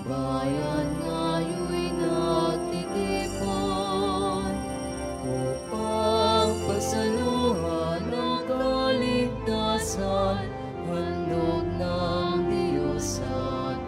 bayan ngayon'y nagtitipon upang pagsaluhan ng kaligtasan, handog ng Diyos sa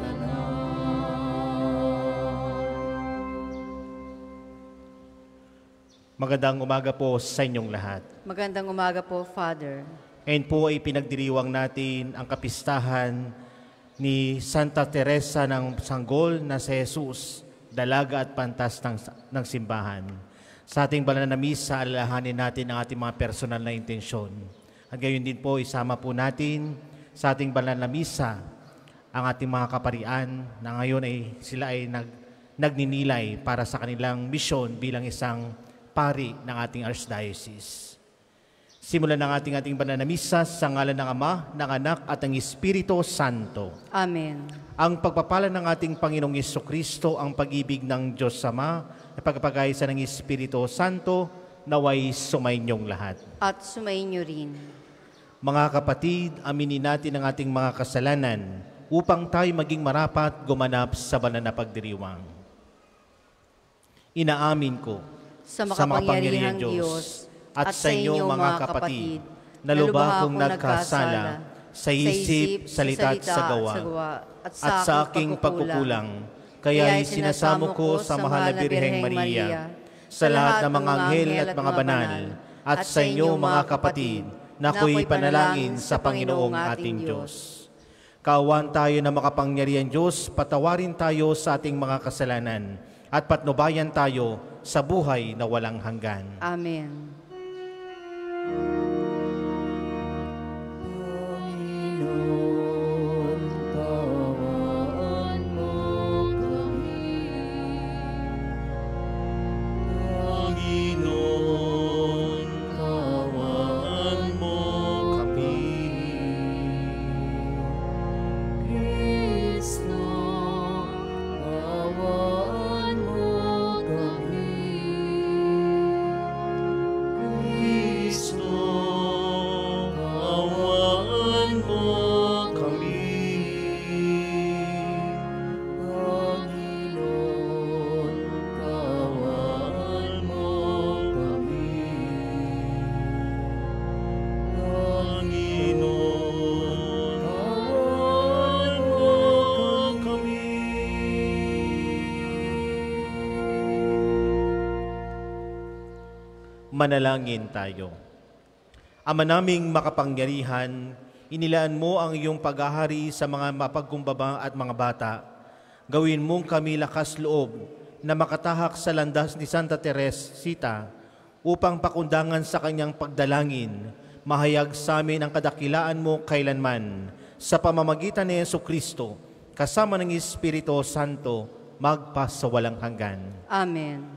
Magandang umaga po sa inyong lahat. Magandang umaga po, Father. Ngayon po ay pinagdiriwang natin ang kapistahan ni Santa Teresa ng Sanggol na si Jesus, dalaga at pantas ng simbahan. Sa ating banal na misa, alalahanin natin ang ating mga personal na intensyon. At gayon din po, isama po natin sa ating banal na misa ang ating mga kaparian na ngayon ay sila ay nagninilay para sa kanilang misyon bilang isang pari ng ating Archdiocese. Simulan ng ating banal na misa sa ngalan ng Ama, ng Anak at ng Espiritu Santo. Amen. Ang pagpapala ng ating Panginoong Jesucristo, ang pag-ibig ng Diyos Ama, at pagpapagaysa ng Espiritu Santo, naway sumainyong lahat. At sumainyo rin. Mga kapatid, aminin natin ang ating mga kasalanan upang tayo maging marapat gumanap sa banal na pagdiriwang. Inaamin ko Sa makapangyarihang Diyos at sa inyo mga kapatid, na lubha akong nagkasala sa isip, salita at sa gawa, at sa aking pagkukulang. Kaya sinasamo ko sa mahal na Birheng Maria, sa lahat ng mga anghel at mga banal, at sa inyo mga kapatid, na ako'y panalangin sa Panginoong ating Diyos. Kaawaan tayo na makapangyarihan Diyos, patawarin tayo sa ating mga kasalanan, at patnubayan tayo sa buhay na walang hanggan. Amen. Panginoon, kaawaan mo kami. Panginoon, kaawaan mo kami. Kristo, kaawaan mo kami. Kristo, kaawaan mo kami. Panginoon, kaawaan mo kami. Panginoon, kaawaan mo kami. Manalangin tayo. Ama naming makapangyarihan, inilaan mo ang iyong paghahari sa mga mapagkumbaba at mga bata. Gawin mong kami lakas loob na makatahak sa landas ni Santa Teresita upang pakundangan sa kanyang pagdalangin, mahayag sa amin ang kadakilaan mo kailanman. Sa pamamagitan ni Jesucristo, kasama ng Espiritu Santo, magpa sa walang hanggan. Amen.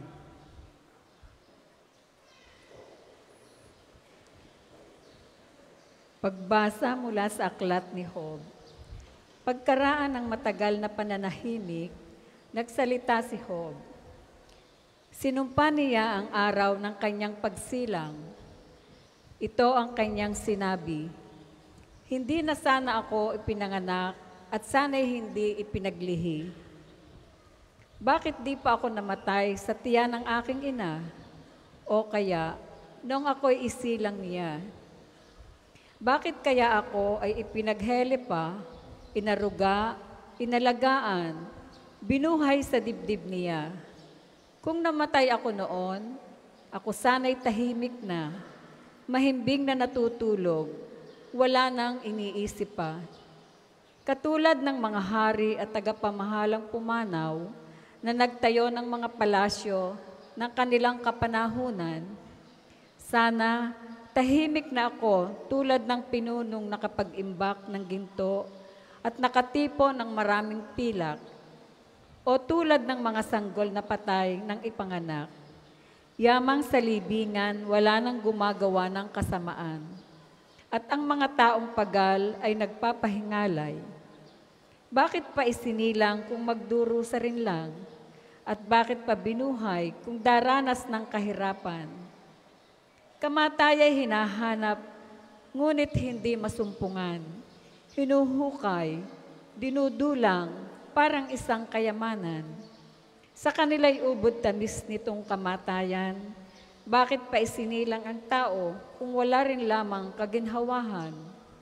Pagbasa mula sa aklat ni Job. Pagkaraan ng matagal na pananahimik, nagsalita si Job. Sinumpa niya ang araw ng kanyang pagsilang. Ito ang kanyang sinabi, "Hindi na sana ako ipinanganak at sana'y hindi ipinaglihi. Bakit di pa ako namatay sa tiyan ng aking ina? O kaya, nung ako'y isilang niya? Bakit kaya ako ay ipinaghele pa, inaruga, inalagaan, binuhay sa dibdib niya? Kung namatay ako noon, ako sana'y tahimik na, mahimbing na natutulog, wala nang iniisip pa. Katulad ng mga hari at tagapamahalang pumanaw na nagtayo ng mga palasyo ng kanilang kapanahunan, sana tahimik na ako tulad ng pinunong nakapag-imbak ng ginto at nakatipo ng maraming pilak, o tulad ng mga sanggol na patay ng ipanganak. Yamang sa libingan, wala nang gumagawa ng kasamaan. At ang mga taong pagal ay nagpapahingalay. Bakit pa isinilang kung magdurusa rin lang? At bakit pa binuhay kung daranas ng kahirapan? Kamatay ay hinahanap, ngunit hindi masumpungan. Hinuhukay, dinudulang, parang isang kayamanan. Sa kanila'y ubod tamis nitong kamatayan. Bakit pa isinilang ang tao kung wala rin lamang kaginhawahan?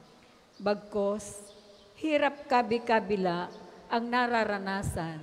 Bagkos, hirap kabi-kabila ang nararanasan.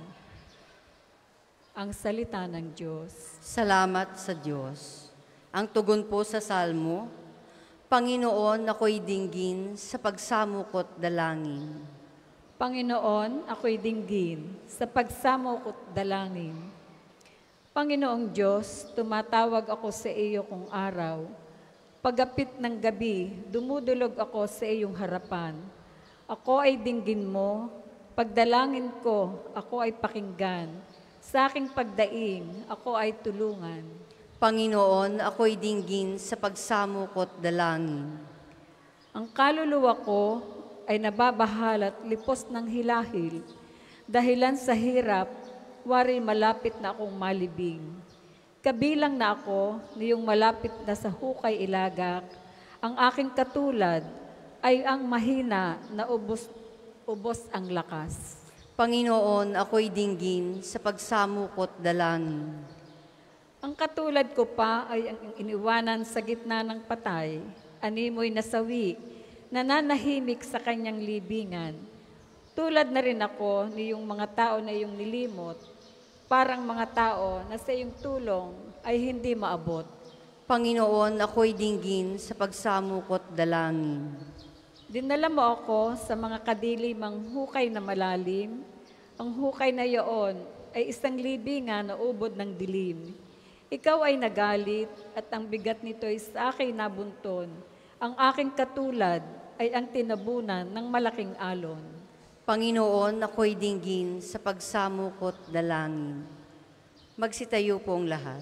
Ang salita ng Diyos. Salamat sa Diyos. Ang tugon po sa Salmo, Panginoon, ako'y dinggin sa pagsamukot dalangin. Panginoon, ako'y dinggin sa pagsamukot dalangin. Panginoong Diyos, tumatawag ako sa iyo kung araw. Pagapit ng gabi, dumudulog ako sa iyong harapan. Ako ay dinggin mo, pagdalangin ko, ako ay pakinggan. Sa aking pagdaing, ako ay tulungan. Panginoon, ako'y dinggin sa pagsamukot dalangin. Ang kaluluwa ko ay nababahalat lipos ng hilahil. Dahilan sa hirap, wari malapit na akong malibing. Kabilang na ako niyong malapit na sa hukay ilagak. Ang aking katulad ay ang mahina na ubos ang lakas. Panginoon, ako'y dinggin sa pagsamukot dalangin. Ang katulad ko pa ay ang iniwanan sa gitna ng patay, animoy nasawi, nananahimik sa kanyang libingan. Tulad na rin ako niyong mga tao na iyong nilimot, parang mga tao na sa iyong tulong ay hindi maabot. Panginoon, ako'y dinggin sa pagsamukot dalangin. Dinala mo ako sa mga kadilimang hukay na malalim. Ang hukay na iyon ay isang libingan na ubod ng dilim. Ikaw ay nagalit at ang bigat nito ay sa akin nabunton. Ang aking katulad ay ang tinabunan ng malaking alon. Panginoon, ako'y dinggin sa pagsamukot dalangin. Magsitayo po ang lahat.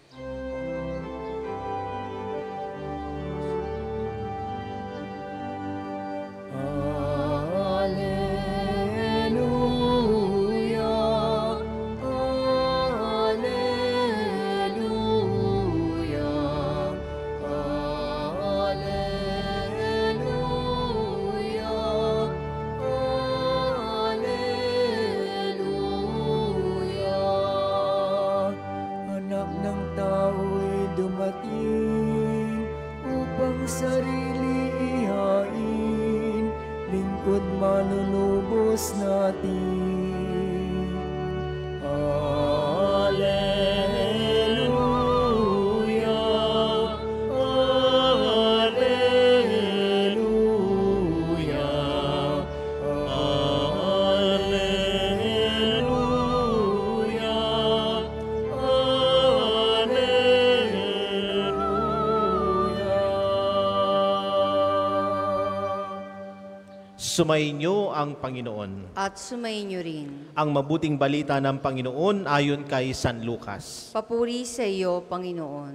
Sarili ihain, lingkod manunubos natin. Alleluia, Alleluia, Alleluia, Sumainyo ang Panginoon. At sumainyo rin. Ang mabuting balita ng Panginoon ayon kay San Lucas. Papuri sa iyo, Panginoon.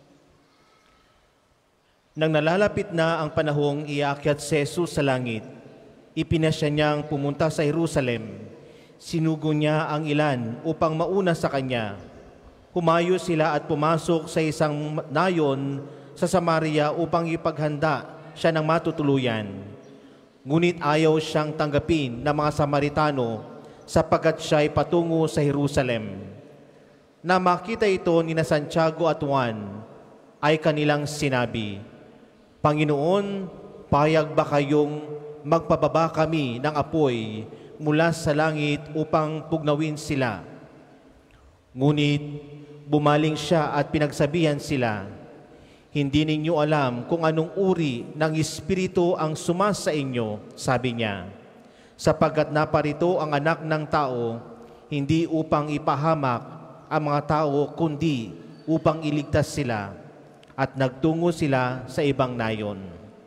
Nang nalalapit na ang panahong iakyat si Jesus sa langit, ipinasya niyang pumunta sa Jerusalem. Sinugo niya ang ilan upang mauna sa kanya. Humayo sila at pumasok sa isang nayon sa Samaria upang ipaghanda siya ng matutuluyan. Ngunit ayaw siyang tanggapin ng mga Samaritano sapagkat siya ay patungo sa Jerusalem. Na makita ito ni Santiago at Juan, ay kanilang sinabi, Panginoon, payag ba kayong magpababa kami ng apoy mula sa langit upang pugnawin sila? Ngunit bumaling siya at pinagsabihan sila, Hindi ninyo alam kung anong uri ng Espiritu ang sumasa inyo, sabi niya, sapagkat naparito ang anak ng tao, hindi upang ipahamak ang mga tao, kundi upang iligtas sila, at nagtungo sila sa ibang nayon.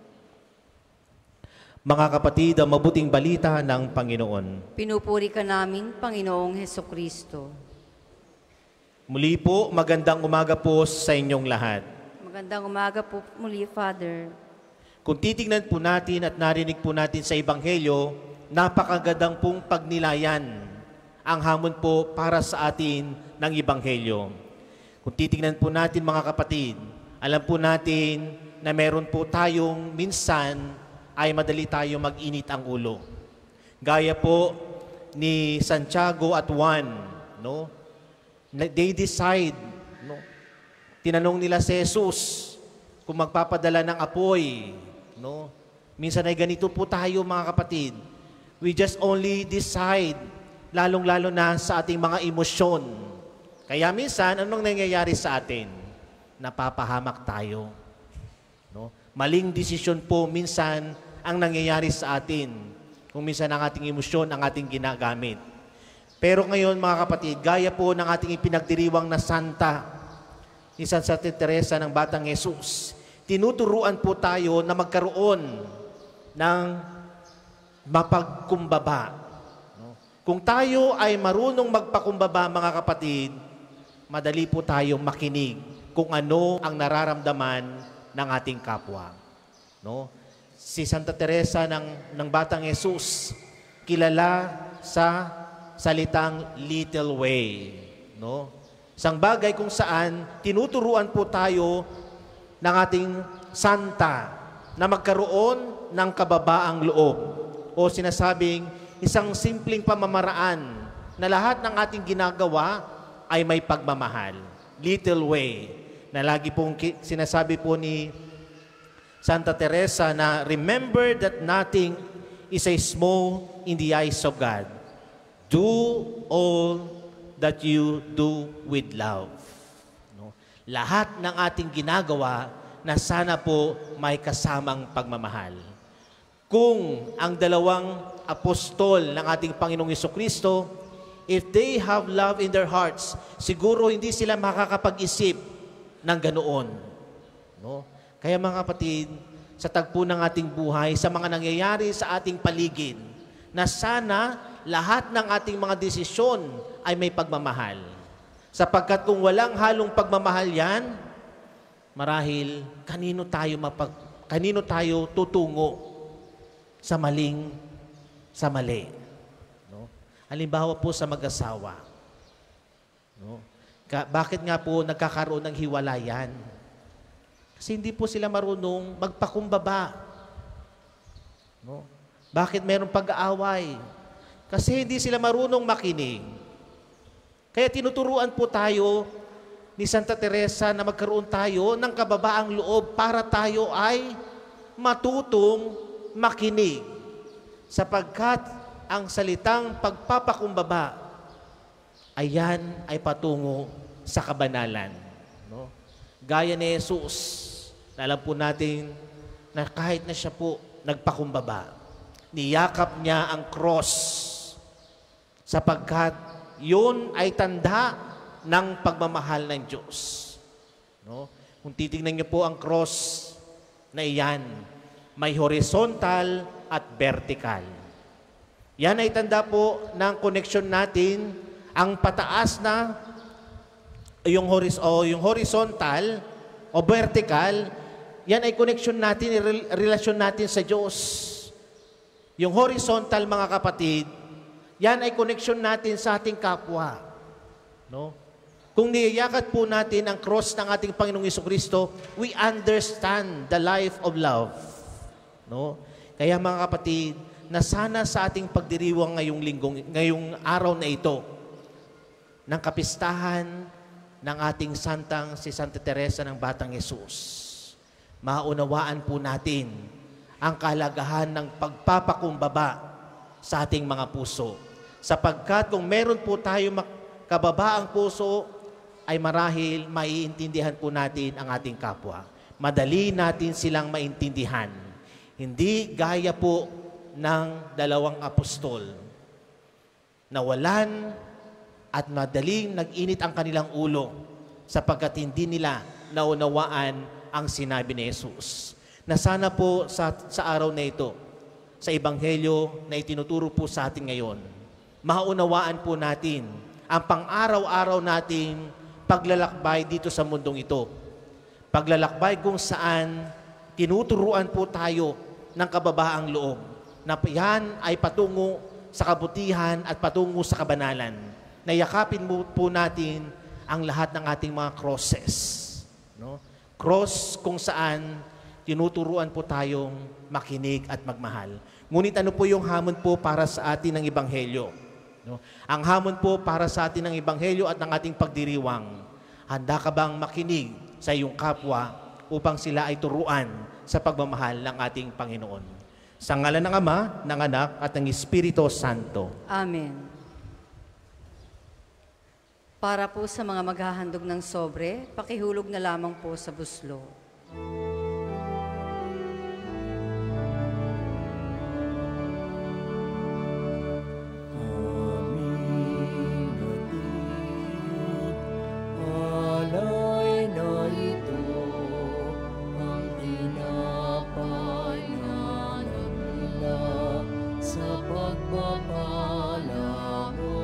Mga kapatid, ang mabuting balita ng Panginoon. Pinupuri ka namin, Panginoong Hesukristo. Muli po, magandang umaga po sa inyong lahat. Magandang umaga po muli, Father. Kung titingnan po natin at narinig po natin sa Ebanghelyo, napakagandang pong pagnilayan ang hamon po para sa atin ng Ebanghelyo. Kung titingnan po natin mga kapatid, alam po natin na meron po tayong minsan ay madali tayo mag-init ang ulo. Gaya po ni Santiago at Juan, no? They decide, no? Tinanong nila si Jesus kung magpapadala ng apoy, no? Minsan ay ganito po tayo, mga kapatid. We just only decide, lalong-lalo na sa ating mga emosyon. Kaya minsan, anong nangyayari sa atin? Napapahamak tayo. No? Maling desisyon po minsan ang nangyayari sa atin. Kung minsan ang ating emosyon ang ating ginagamit. Pero ngayon, mga kapatid, gaya po ng ating ipinagdiriwang na santa, ni Santa Teresa ng Batang Jesus, tinuturuan po tayo na magkaroon ng mapagkumbaba. No? Kung tayo ay marunong magpakumbaba, mga kapatid, madali po tayong makinig kung ano ang nararamdaman ng ating kapwa. No? Si Santa Teresa ng Batang Jesus, kilala sa salitang little way. No? Isang bagay kung saan tinuturuan po tayo ng ating santa na magkaroon ng kababaang loob o sinasabing isang simpleng pamamaraan na lahat ng ating ginagawa ay may pagmamahal. Little way. Na lagi pong sinasabi po ni Santa Teresa na remember that nothing is a small in the eyes of God. Do all that you do with love. No? Lahat ng ating ginagawa na sana po may kasamang pagmamahal. Kung ang dalawang apostol ng ating Panginoong Jesucristo, if they have love in their hearts, siguro hindi sila makakapag-isip ng ganoon. No? Kaya mga kapatid, sa tagpo ng ating buhay, sa mga nangyayari sa ating paligid, na sana lahat ng ating mga desisyon ay may pagmamahal. Sapagkat kung walang halong pagmamahal yan, marahil kanino tayo tutungo sa mali. No? Halimbawa po sa mag-asawa. No? Bakit nga po nagkakaroon ng hiwalayan? Kasi hindi po sila marunong magpakumbaba. No? Bakit mayroong pag-aaway? Kasi hindi sila marunong makinig. Kaya tinuturuan po tayo ni Santa Teresa na magkaroon tayo ng kababaang loob para tayo ay matutong makinig. Sapagkat ang salitang pagpapakumbaba, ayan ay patungo sa kabanalan. No? Gaya ni Jesus, alam po natin na kahit na siya po nagpakumbaba, niyakap niya ang cross sapagkat yun ay tanda ng pagmamahal ng Diyos. No? Kung titingnan niyo po ang cross na iyan, may horizontal at vertical. Yan ay tanda po ng connection natin, ang pataas na yung horizontal o vertical, yan ay connection natin, relasyon natin sa Diyos. Yung horizontal, mga kapatid, yan ay connection natin sa ating kapwa. No? Kung niyayakat po natin ang cross ng ating Panginoong Jesucristo, we understand the life of love. No? Kaya mga kapatid, na sana sa ating pagdiriwang ngayong araw na ito, ng kapistahan ng ating santang si Santa Teresa ng Batang Jesus, maunawaan po natin ang kahalagahan ng pagpapakumbaba sa ating mga puso. Sapagkat kung meron po tayo kababaang puso, ay marahil maiintindihan po natin ang ating kapwa. Madali natin silang maintindihan. Hindi gaya po ng dalawang apostol. Nawalan at madaling nag-init ang kanilang ulo sapagkat hindi nila naunawaan ang sinabi ni Jesus. Na sana po sa araw na ito, sa Ebanghelyo na itinuturo po sa atin ngayon, maunawaan po natin ang pang-araw-araw nating paglalakbay dito sa mundong ito. Paglalakbay kung saan tinuturuan po tayo ng kababaang loob na yan ay patungo sa kabutihan at patungo sa kabanalan. Nayakapin po natin ang lahat ng ating mga crosses. No? Cross kung saan tinuturuan po tayong makinig at magmahal. Ngunit ano po yung hamon po para sa atin ng Ebanghelyo? No? Ang hamon po para sa atin ng Ebanghelyo at ng ating pagdiriwang, handa ka bang makinig sa iyong kapwa upang sila ay turuan sa pagmamahal ng ating Panginoon? Sa ngalan ng Ama, ng Anak, at ng Espiritu Santo. Amen. Para po sa mga maghahandog ng sobre, pakihulog na lamang po sa buslo. Alay na ito ang tinapay na nagmula sa pagpapala mo.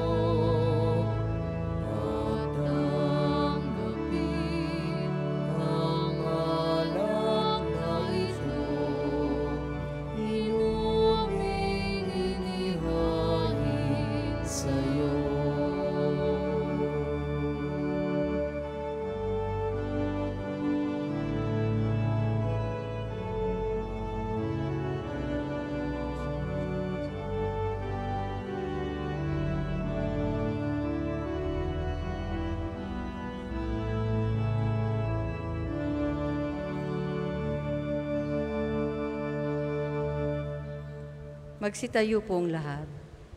At tanggapin ang alak na ito, inuming inihain sa'yo. Magsitayo pong lahat.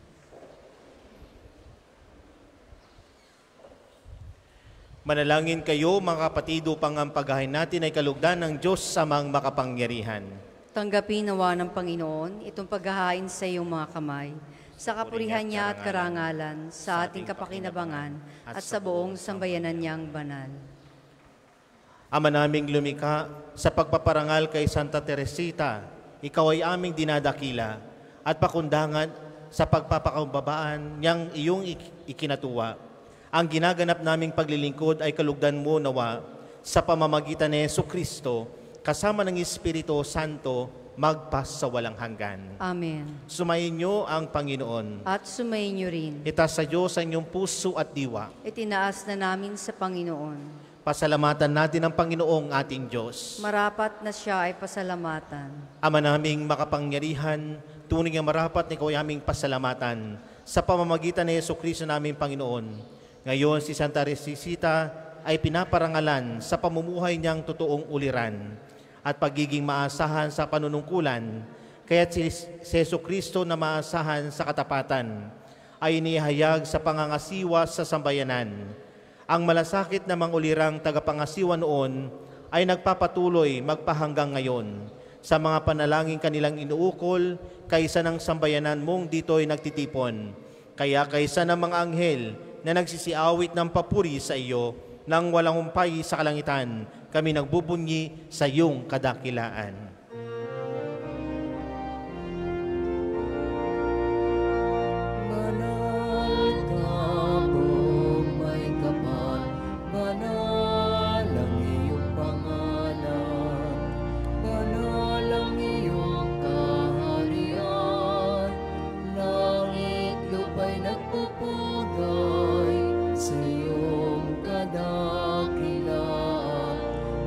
Manalangin kayo, mga kapatid, upang ang paghahain natin ay kalugdan ng Diyos samang makapangyarihan. Tanggapin nawa ng Panginoon itong paghahain sa iyong mga kamay, sa kapurihan niya at karangalan, sa ating kapakinabangan, at sa buong sambayanan niyang banal. Ama naming lumikha, sa pagpaparangal kay Santa Teresita, ikaw ay aming dinadakila at pakundangan sa pagpapakababaan niyang iyong ikinatuwa. Ang ginaganap naming paglilingkod ay kalugdan mo nawa sa pamamagitan ni Jesucristo, kasama ng Espiritu Santo, magpas sa walang hanggan. Amen. Sumayin niyo ang Panginoon. At sumayin niyo rin. Itaas sa Diyos ang inyong puso at diwa. Itinaas na namin sa Panginoon. Pasalamatan natin ang Panginoong ating Diyos. Marapat na siya ay pasalamatan. Ama naming makapangyarihan, tunay nga marapat na ikaw ay aming pasalamatan sa pamamagitan ni Jesucristo naming Panginoon. Ngayon si Santa Teresita ay pinaparangalan sa pamumuhay niyang totoong uliran at pagiging maasahan sa panunungkulan, kaya't si Jesucristo na maasahan sa katapatan ay inihayag sa pangangasiwa sa sambayanan. Ang malasakit na mangulirang tagapangasiwa noon ay nagpapatuloy magpahanggang ngayon sa mga panalangin kanilang inuukol kaysa ng sambayanan mong dito'y nagtitipon. Kaya kaysa ng mga anghel na nagsisiawit ng papuri sa iyo nang walang umpay sa kalangitan, kami nagbubunyi sa iyong kadakilaan. Banal ka, buong may kapal, banal ang iyong pangalan, banal ang iyong kaharian, langit lupa'y nagpupugay sa iyong kadakilaan,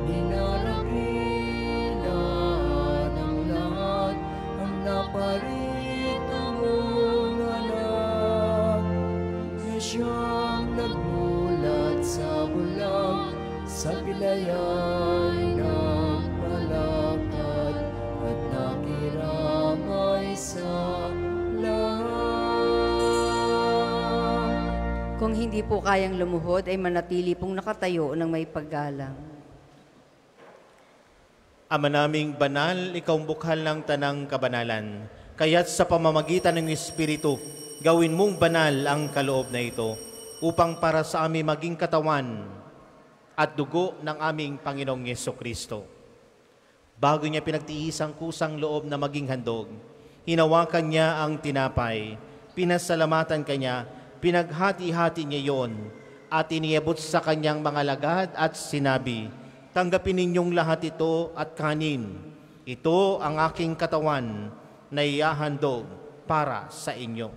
dinarakilan ang lahat, ang naparito mong anak, na siyang nagmulat sa bulag, sa pilayay ng palakad, at nakiramay sa lahat. Kung hindi po kayang lumuhod, ay manatili pong nakatayo ng may paggalang. Ama naming banal, ikaw ang bukhal ng tanang kabanalan. Kaya't sa pamamagitan ng Espiritu, gawin mong banal ang kaloob na ito upang para sa amin maging katawan at dugo ng aming Panginoong Jesucristo. Bago niya pinagtiis ang kusang loob na maging handog, hinawakan niya ang tinapay, pinasalamatan kanya, pinaghati-hati niya yon at iniabot sa kanyang mga lagad at sinabi, tanggapin ninyong lahat ito at kanin. Ito ang aking katawan na ihahandog para sa inyo.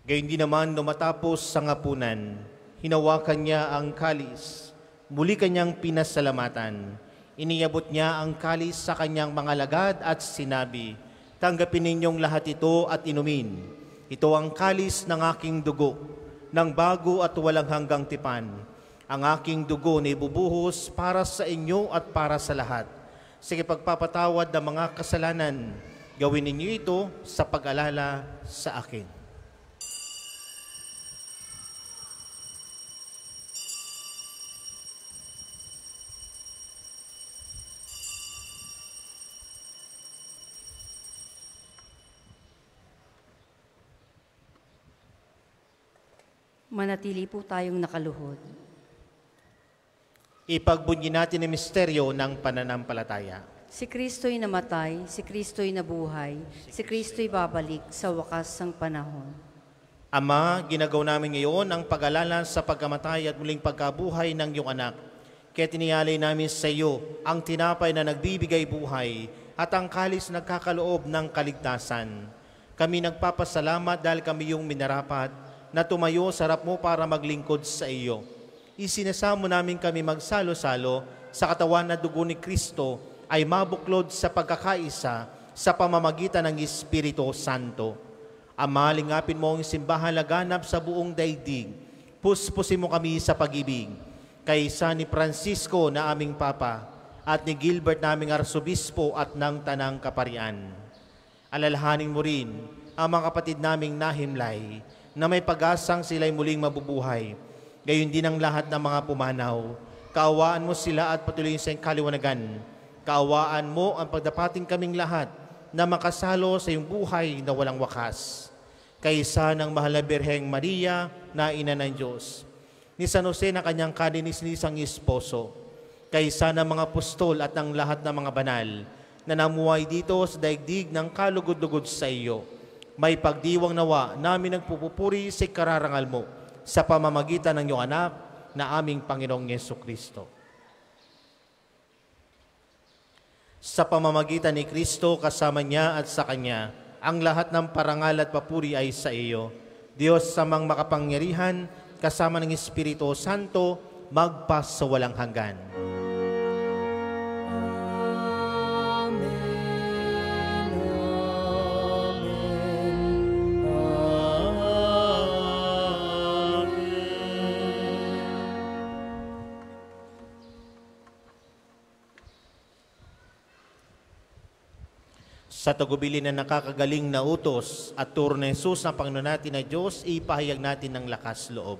Gayon din naman nung matapos sa ngapunan, hinawakan niya ang kalis, muli kanyang pinasalamatan. Iniabot niya ang kalis sa kanyang mga lagad at sinabi, "Tanggapin ninyong lahat ito at inumin. Ito ang kalis ng aking dugo, ng bago at walang hanggang tipan. Ang aking dugo na ibubuhos para sa inyo at para sa lahat. Sa pagpapatawad ng mga kasalanan, gawin ninyo ito sa pag-alala sa akin." Manatili po tayong nakaluhod. Ipagbunyi natin ang misteryo ng pananampalataya. Si Kristo'y namatay, si Kristo'y nabuhay, si Kristo'y babalik sa wakas ng panahon. Ama, ginagawa namin ngayon ang pag-alala sa pagkamatay at muling pagkabuhay ng iyong anak. Kaya tiniyalay namin sa iyo ang tinapay na nagbibigay buhay at ang kalis na nagkakaloob ng kaligtasan. Kami nagpapasalamat dahil kami yung minarapat na tumayo sa harap mo para maglingkod sa iyo. Isinasamo namin kami magsalo-salo sa katawan na dugo ni Kristo ay mabuklod sa pagkakaisa sa pamamagitan ng Espiritu Santo. Ama, lingapin mo ang simbahan laganap sa buong daigdig. Puspusin mo kami sa pag-ibig. Kaysa ni Francisco na aming Papa at ni Gilbert naming Arsobispo at ng Tanang Kaparian. Alalahanin mo rin ang mga kapatid naming nahimlay na may pag-asang sila'y muling mabubuhay. Gayon din ang lahat ng mga pumanaw. Kaawaan mo sila at patuloy sa iyong kaliwanagan. Kaawaan mo ang pagdapating kaming lahat na makasalo sa iyong buhay na walang wakas. Kaysa ng mahal na Birheng Maria na ina ng Diyos, ni San Jose na kanyang kaninis-nisang esposo, kaysa ng mga apostol at ng lahat ng mga banal na namuhay dito sa daigdig ng kalugod-lugod sa iyo, may pagdiwang nawa namin nagpupupuri sa kararangal mo sa pamamagitan ng iyong anak na aming Panginoong Yesukristo. Sa pamamagitan ni Kristo, kasama niya at sa Kanya, ang lahat ng parangal at papuri ay sa iyo. Diyos samang makapangyarihan, kasama ng Espiritu Santo, magpas sa walang hanggan. Sa tagubilin na nakakagaling na utos at turo ni Jesus na Panginoon natin na Diyos, ipahayag natin ng lakas loob.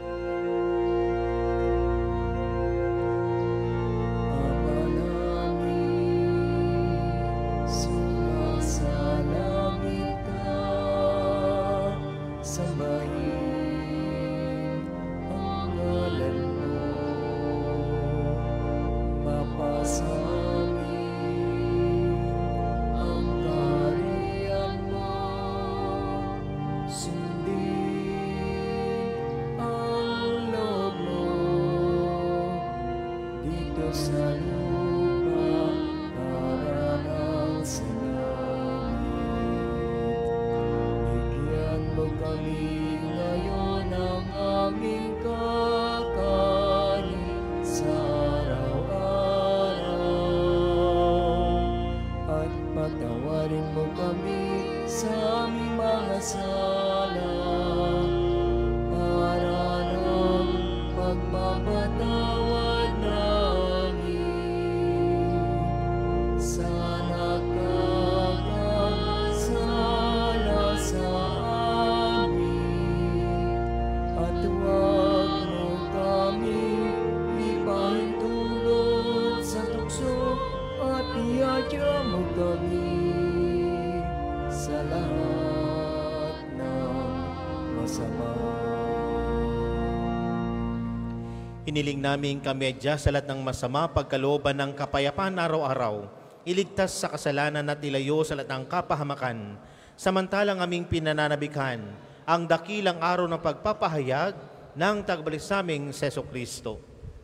Hiniling namin kamedya sa lahat ng masama, pagkalooban ng kapayapaan araw-araw, iligtas sa kasalanan at ilayo sa lahat ng kapahamakan, samantalang aming pinananabikan ang dakilang araw ng pagpapahayag ng tagbalik sa aming Jesucristo.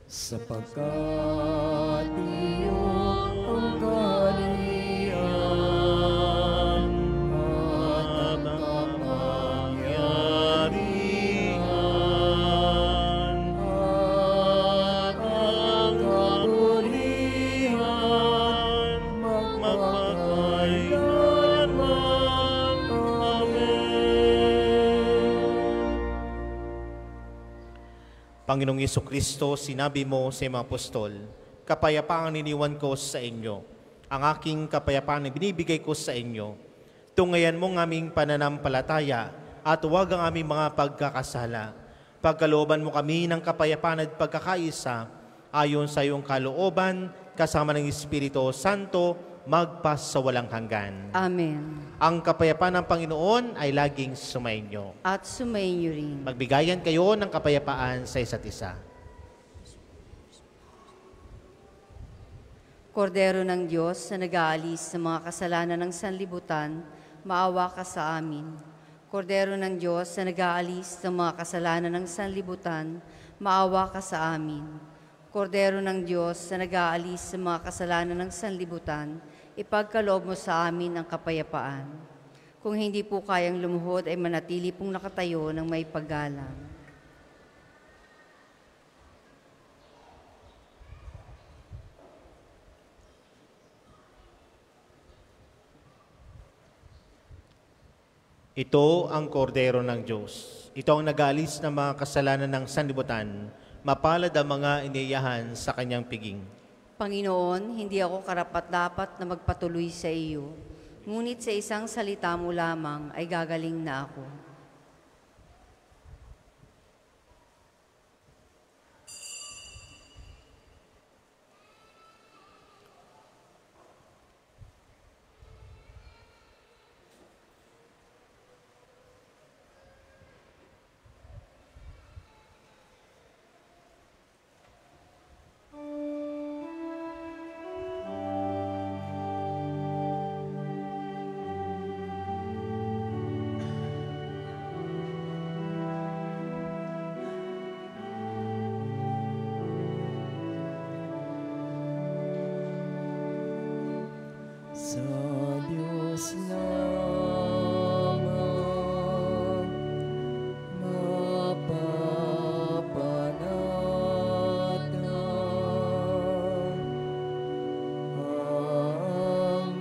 Sapagkat iyo ang kaharian at ang kapangyarihan Panginoong Yesukristo, sinabi mo sa mga apostol, kapayapaan iniwan ko sa inyo. Ang aking kapayapaan na binibigay ko sa inyo. Tungayan mo ng aming pananampalataya at huwag ang aming mga pagkakasala. Pagkalooban mo kami ng kapayapaan at pagkakaisa ayon sa iyong kalooban kasama ng Espiritu Santo magpas sa walang hanggan. Amen. Ang kapayapaan ng Panginoon ay laging sumainyo. At sumainyo rin. Magbigayan kayo ng kapayapaan sa isa't isa. Kordero ng Diyos na nag-aalis sa mga kasalanan ng sanlibutan, maawa ka sa amin. Kordero ng Diyos na nag-aalis sa mga kasalanan ng sanlibutan, maawa ka sa amin. Kordero ng Diyos na nag-aalis sa mga kasalanan ng sanlibutan, ipagkaloob mo sa amin ang kapayapaan. Kung hindi po kayang lumuhod ay manatili pong nakatayo ng may paggalang. Ito ang kordero ng Diyos. Ito ang nag-aalis ng mga kasalanan ng sanlibutan. Mapalad ang mga iniiyahan sa kanyang piging. Panginoon, hindi ako karapat-dapat na magpatuloy sa iyo. Ngunit sa isang salita mo lamang ay gagaling na ako. Sa Diyos lamang mapapanatag ang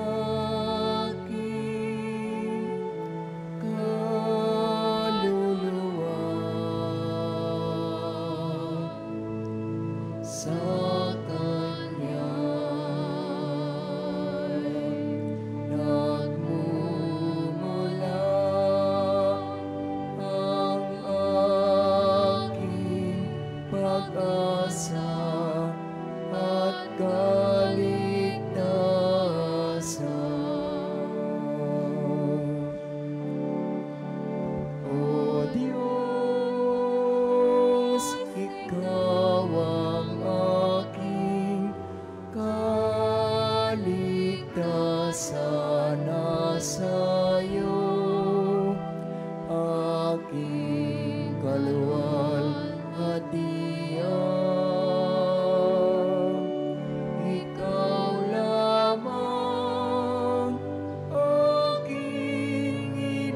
aking kaluluwa. Sa Kanya nagmumula ang aking pag-asa at kaligtasan. O Diyos, Ikaw ang aking kaligtasan, nasa iyo aking kaluwalhatian. Ikaw lamang aking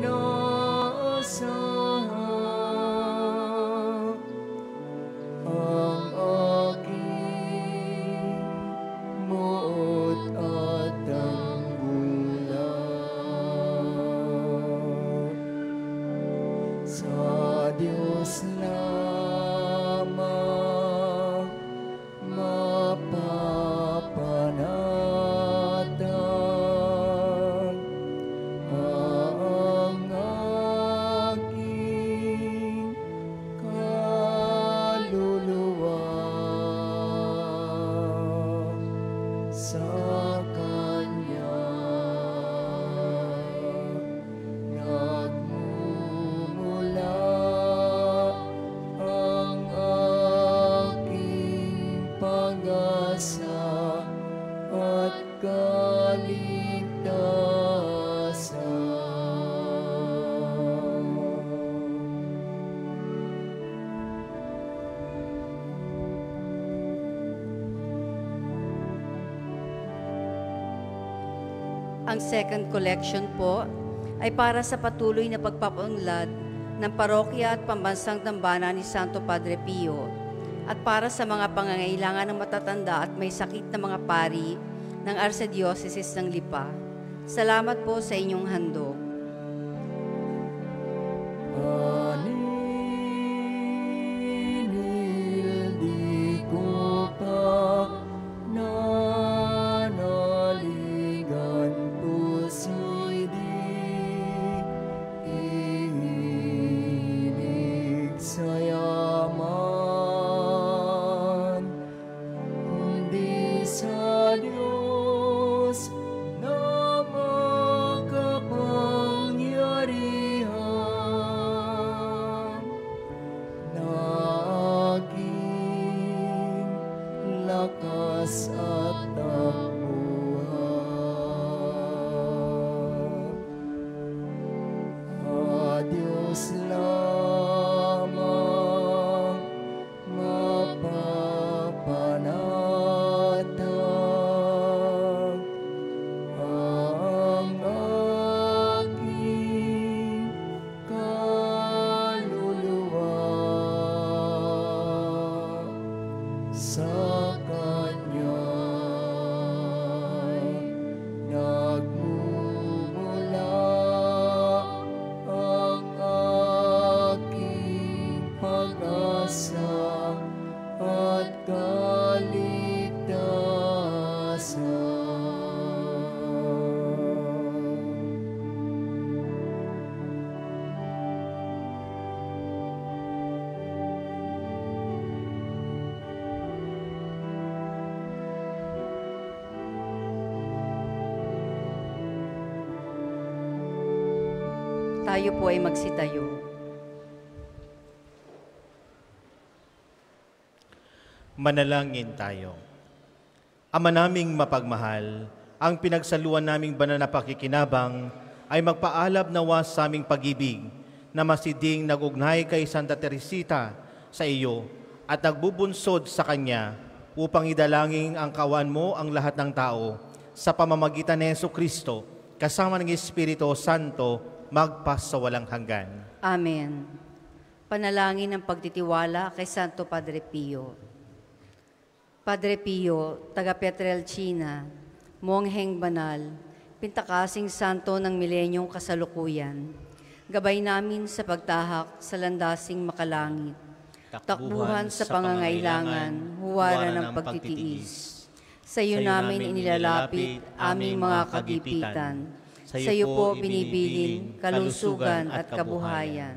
inaasahan. Ang aking moot at tanggulan. Sa Diyos lamang mapapanatag ang aking kaluluwa. Sa Kanya nagmumula ang aking pag-asa at kaligtasan. Ang second collection po ay para sa patuloy na pagpapaunlad ng parokya at pambansang dambana ni Santo Padre Pio at para sa mga pangangailangan ng matatanda at may sakit na mga pari ng Archdiocese ng Lipa. Salamat po sa inyong handog. Paninilig Tayo po ay magsitayo. Manalangin tayo. Ama naming mapagmahal, ang pinagsaluan naming banal na pakikinabang ay magpaalab nawa sa aming pag-ibig na masiding nag-ugnay kay Santa Teresita sa iyo at nagbubunsod sa kanya upang idalangin ang kawan mo ang lahat ng tao sa pamamagitan ni Jesucristo kasama ng Espiritu Santo magpas sa walang hanggan. Amen. Panalangin ng pagtitiwala kay Santo Padre Pio. Padre Pio, taga Pietrelcina, mongheng banal, pintakasing santo ng milenyong kasalukuyan, gabay namin sa pagtahak sa landasing makalangit, takbuhan sa pangangailangan, huwaran ng pagtitiis. Sa iyo namin inilalapit aming mga kagipitan, sa iyo po binibilin kalusugan at kabuhayan.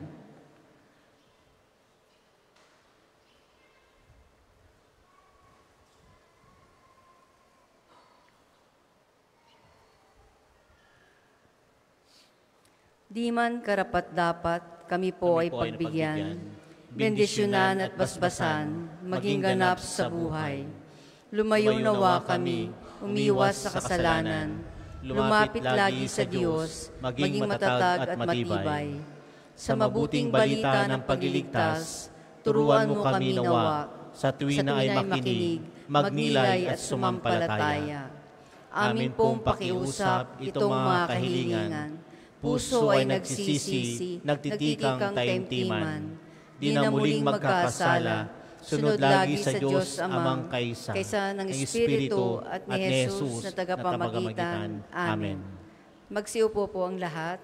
Di man karapat-dapat, kami po ay pagbigyan, bendisyonan at basbasan, maging ganap sa buhay. Lumayo nawa kami, umiwas sa kasalanan, lumapit lagi sa Diyos, maging matatag at matibay. Sa mabuting balita ng pagliligtas, turuan mo kami nawa, sa tuwi na ay makinig, magnilay at sumampalataya. Amin pong pakiusap itong mga kahilingan. Puso ay nagsisisi, nagtitikang taimtiman, di na muling magkakasala, sunod lagi sa Diyos Amang kaysa ng Espiritu at ni Jesus na tagapamagitan. Amen. Magsiupo po ang lahat.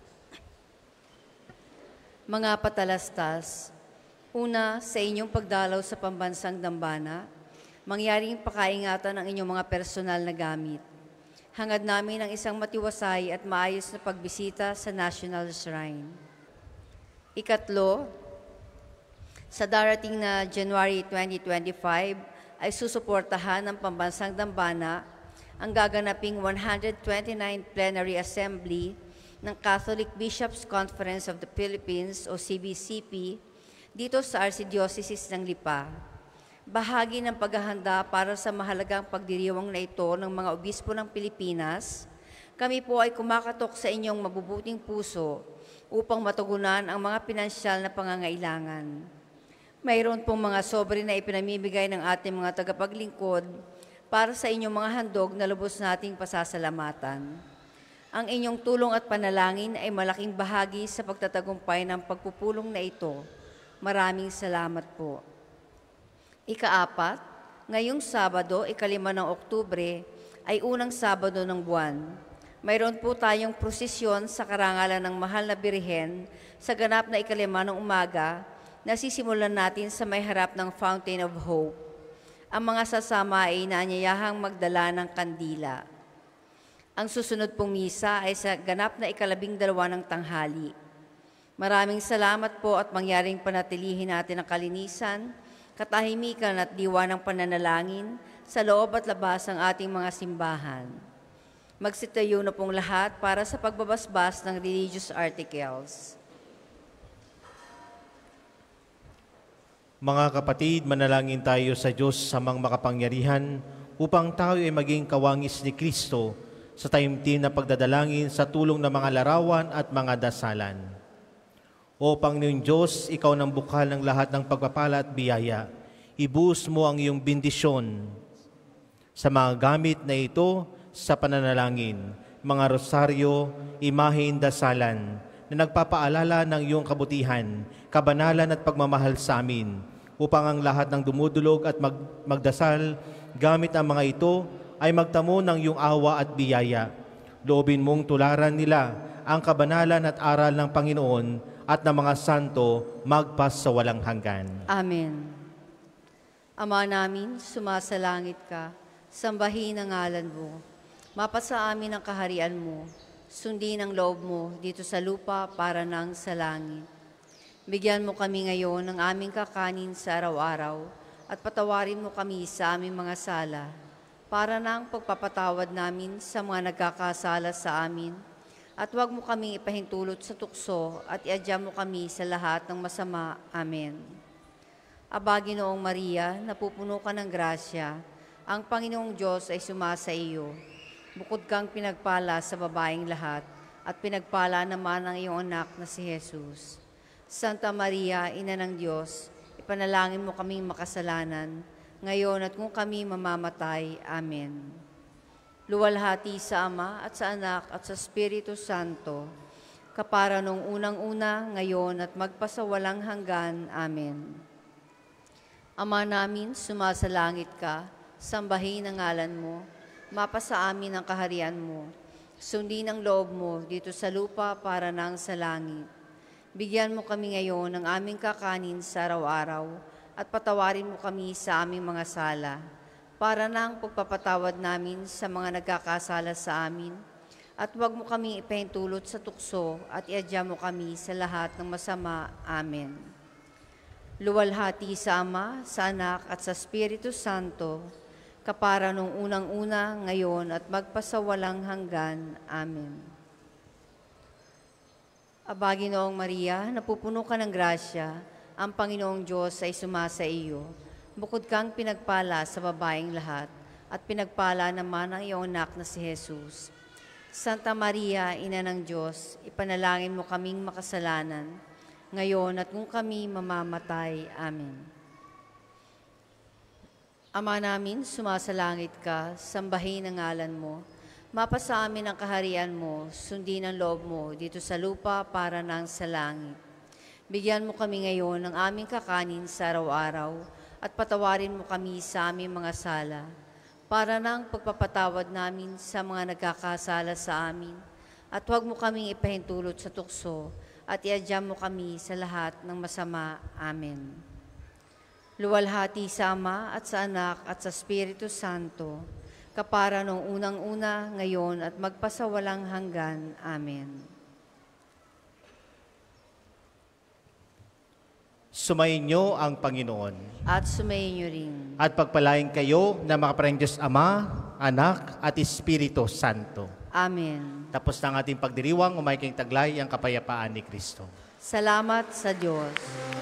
Mga patalastas, una sa inyong pagdalaw sa pambansang dambana, mangyaring pakaingatan ang inyong mga personal na gamit. Hangad namin ang isang matiwasay at maayos na pagbisita sa National Shrine. Ikatlo, sa darating na January 2025 ay susuportahan ng Pambansang Dambana ang gaganaping 129th Plenary Assembly ng Catholic Bishops' Conference of the Philippines o CBCP dito sa Archdiocese ng Lipa. Bahagi ng paghahanda para sa mahalagang pagdiriwang na ito ng mga obispo ng Pilipinas, kami po ay kumakatok sa inyong mabubuting puso upang matugunan ang mga pinansyal na pangangailangan. Mayroon pong mga sobre na ipinamimigay ng ating mga tagapaglingkod para sa inyong mga handog na lubos nating pasasalamatan. Ang inyong tulong at panalangin ay malaking bahagi sa pagtatagumpay ng pagpupulong na ito. Maraming salamat po. Ikaapat, ngayong Sabado, 5 ng Oktubre, ay unang Sabado ng buwan. Mayroon po tayong prosesyon sa karangalan ng Mahal na Birhen sa ganap na 5 ng umaga na sisimulan natin sa may harap ng Fountain of Hope. Ang mga sasama ay inaanyayahang magdala ng kandila. Ang susunod pong misa ay sa ganap na 12 ng tanghali. Maraming salamat po at mangyaring panatilihin natin ang kalinisan, katahimikan at diwa ng pananalangin sa loob at labas ng ating mga simbahan. Magsitayo na pong lahat para sa pagbabasbas ng religious articles. Mga kapatid, manalangin tayo sa Diyos samang makapangyarihan upang tayo ay maging kawangis ni Kristo sa taimtim na pagdadalangin sa tulong ng mga larawan at mga dasalan. O Panginoon Diyos, Ikaw nang bukal ng lahat ng pagpapala at biyaya, ibuhos mo ang iyong bendisyon sa mga gamit na ito sa pananalangin, mga rosaryo, imahen, dasalan, na nagpapaalala ng iyong kabutihan, kabanalan at pagmamahal sa amin, upang ang lahat ng dumudulog at magdasal gamit ang mga ito ay magtamo ng iyong awa at biyaya. Loobin mong tularan nila ang kabanalan at aral ng Panginoon at ng mga santo magpas sa walang hanggan. Amen. Ama namin, sumasalangit ka, sambahin ang ngalan mo. Mapasa amin ang kaharian mo, sundin ang loob mo dito sa lupa para nang sa langit. Bigyan mo kami ngayon ng aming kakanin sa araw-araw at patawarin mo kami sa aming mga sala para nang pagpapatawad namin sa mga nagkakasala sa amin at huwag mo kaming ipahintulot sa tukso at iadya mo kami sa lahat ng masama. Amen. Aba, Ginoong Maria, napupuno ka ng grasya, ang Panginoong Diyos ay sumasa iyo. Bukod kang pinagpala sa babaeng lahat, at pinagpala naman ang iyong anak na si Jesus. Santa Maria, Ina ng Diyos, ipanalangin mo kaming makasalanan, ngayon at kung kami mamamatay. Amen. Luwalhati sa Ama at sa Anak at sa Espiritu Santo, kapara nung unang-una, ngayon at magpasawalang hanggan. Amen. Ama namin, sumasalangit ka, sambahin ang ngalan mo, mapasa amin ang kaharian mo, sundin ang loob mo dito sa lupa para nang sa langit. Bigyan mo kami ngayon ng aming kakanin sa araw-araw at patawarin mo kami sa aming mga sala, para nang pagpapatawad namin sa mga nagkakasala sa amin, at huwag mo kami ipahintulot sa tukso at iadya mo kami sa lahat ng masama. Amen. Luwalhati sa Ama, sa Anak at sa Espiritu Santo, kapara nung unang-una, ngayon at magpasawalang hanggan. Amen. Aba, Ginoong Maria, napupuno ka ng grasya, ang Panginoong Diyos ay sumasa iyo. Bukod kang pinagpala sa babaeng lahat, at pinagpala naman ang iyong anak na si Jesus. Santa Maria, Ina ng Diyos, ipanalangin mo kaming makasalanan, ngayon at kung kami mamamatay. Amen. Ama namin, sumasalangit ka, sambahin ang ngalan mo, mapasa amin ang kaharian mo, sundin ang loob mo dito sa lupa para nang sa langit. Bigyan mo kami ngayon ng aming kakanin sa araw-araw, at patawarin mo kami sa aming mga sala, para nang pagpapatawad namin sa mga nagkakasala sa amin, at huwag mo kaming ipahintulot sa tukso, at iadya mo kami sa lahat ng masama. Amen. Luwalhati sa Ama at sa Anak at sa Espiritu Santo, kapara nung unang-una, ngayon at magpasawalang hanggan. Amen. Sumayin niyo ang Panginoon. At sumayin niyo rin. At pagpalain kayo na makaparang Diyos Ama, Anak at Espiritu Santo. Amen. Tapos na ang ating pagdiriwang, umay kayong taglay ang kapayapaan ni Kristo. Salamat sa Diyos.